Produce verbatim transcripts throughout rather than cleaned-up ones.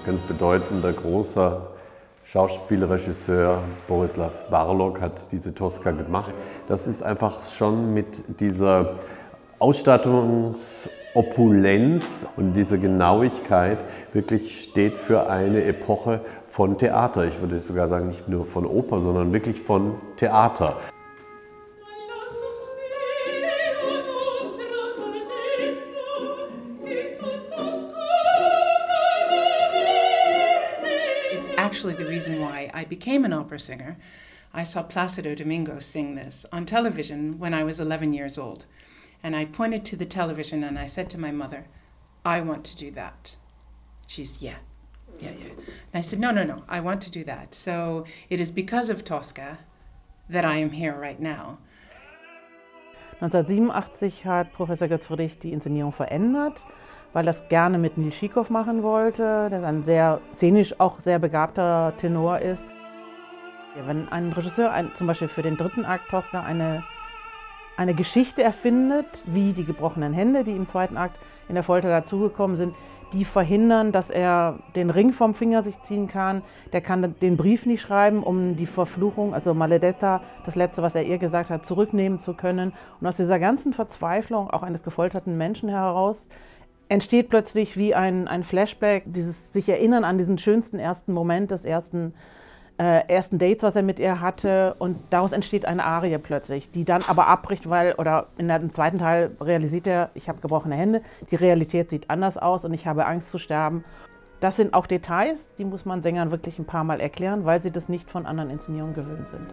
ganz bedeutender, großer Schauspielregisseur Borislav Barlog hat diese Tosca gemacht. Das ist einfach schon mit dieser Ausstattungsopulenz und dieser Genauigkeit wirklich steht für eine Epoche von Theater. Ich würde sogar sagen, nicht nur von Oper, sondern wirklich von Theater. Actually, the reason why I became an opera singer, I saw Plácido Domingo sing this on television when I was eleven years old. And I pointed to the television and I said to my mother, I want to do that. She's, yeah, yeah, yeah. And I said, no, no, no, I want to do that. So it is because of Tosca that I am here right now. neunzehnhundertsiebenundachtzig hat Professor Götz Friedrich die Inszenierung verändert, weil er es gerne mit Nil Schikow machen wollte, der ein sehr szenisch auch sehr begabter Tenor ist. Ja, wenn ein Regisseur ein, zum Beispiel für den dritten Akt Tosca eine, eine Geschichte erfindet, wie die gebrochenen Hände, die im zweiten Akt in der Folter dazugekommen sind, die verhindern, dass er den Ring vom Finger sich ziehen kann, der kann den Brief nicht schreiben, um die Verfluchung, also Maledetta, das Letzte, was er ihr gesagt hat, zurücknehmen zu können. Und aus dieser ganzen Verzweiflung auch eines gefolterten Menschen heraus entsteht plötzlich wie ein, ein Flashback, dieses sich erinnern an diesen schönsten ersten Moment des ersten, äh, ersten Dates, was er mit ihr hatte, und daraus entsteht eine Arie plötzlich, die dann aber abbricht, weil, oder in dem zweiten Teil realisiert er, ich habe gebrochene Hände, die Realität sieht anders aus und ich habe Angst zu sterben. Das sind auch Details, die muss man Sängern wirklich ein paar Mal erklären, weil sie das nicht von anderen Inszenierungen gewöhnt sind.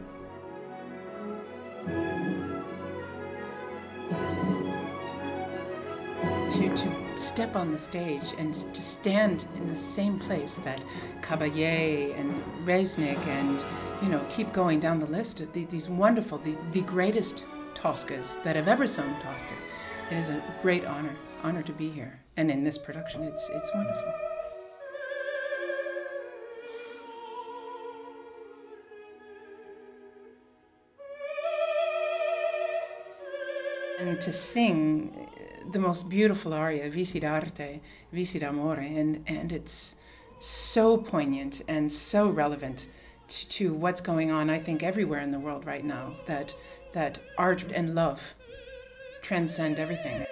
To, to step on the stage and to stand in the same place that Caballé and Resnick and, you know, keep going down the list, these wonderful, the, the greatest Toscas that have ever sung Tosca. It is a great honor, honor to be here. And in this production, it's, it's wonderful. And to sing the most beautiful aria, Vici d'arte, Vici d'amore, and, and it's so poignant and so relevant to, to what's going on, I think, everywhere in the world right now, that, that art and love transcend everything.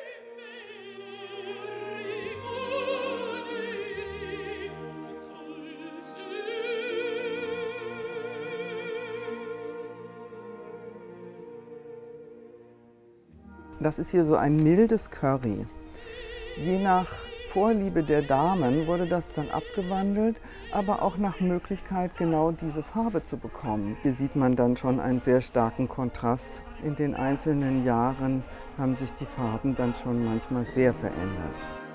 Das ist hier so ein mildes Curry. Je nach Vorliebe der Damen wurde das dann abgewandelt, aber auch nach Möglichkeit genau diese Farbe zu bekommen. Hier sieht man dann schon einen sehr starken Kontrast. In den einzelnen Jahren haben sich die Farben dann schon manchmal sehr verändert.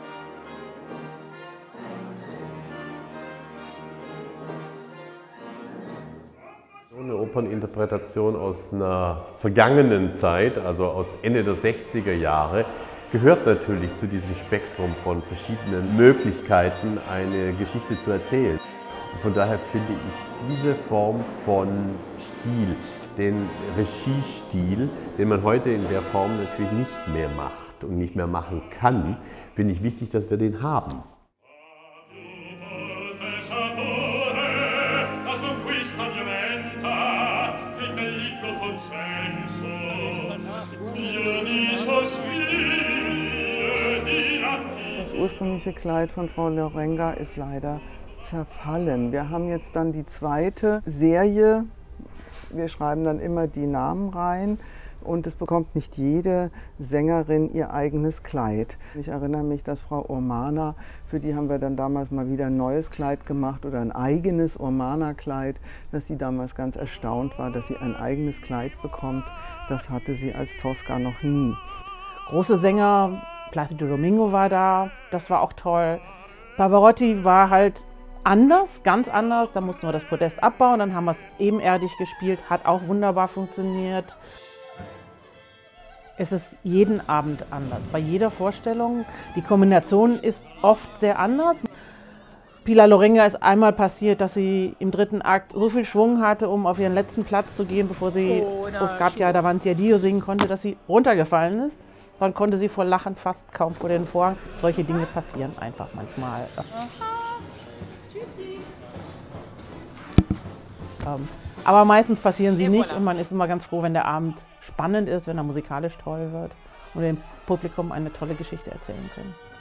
Eine Operninterpretation aus einer vergangenen Zeit, also aus Ende der sechziger Jahre, gehört natürlich zu diesem Spektrum von verschiedenen Möglichkeiten, eine Geschichte zu erzählen. Und von daher finde ich diese Form von Stil, den Regiestil, den man heute in der Form natürlich nicht mehr macht und nicht mehr machen kann, finde ich wichtig, dass wir den haben. Das ursprüngliche Kleid von Frau Lorenga ist leider zerfallen. Wir haben jetzt dann die zweite Serie. Wir schreiben dann immer die Namen rein und es bekommt nicht jede Sängerin ihr eigenes Kleid. Ich erinnere mich, dass Frau Urmana, für die haben wir dann damals mal wieder ein neues Kleid gemacht oder ein eigenes Urmana-Kleid, dass sie damals ganz erstaunt war, dass sie ein eigenes Kleid bekommt. Das hatte sie als Tosca noch nie. Große Sänger, Plácido Domingo war da, das war auch toll. Pavarotti war halt anders, ganz anders, da mussten wir das Podest abbauen, dann haben wir es ebenerdig gespielt, hat auch wunderbar funktioniert. Es ist jeden Abend anders, bei jeder Vorstellung. Die Kombination ist oft sehr anders. Pilar Lorenga ist einmal passiert, dass sie im dritten Akt so viel Schwung hatte, um auf ihren letzten Platz zu gehen, bevor sie oh, Es gab ja Davanti Dio singen konnte, dass sie runtergefallen ist. Dann konnte sie vor Lachen fast kaum vor den Vorhang. Solche Dinge passieren einfach manchmal. Aha. Ähm, aber meistens passieren sie nicht und man ist immer ganz froh, wenn der Abend spannend ist, wenn er musikalisch toll wird und dem Publikum eine tolle Geschichte erzählen können.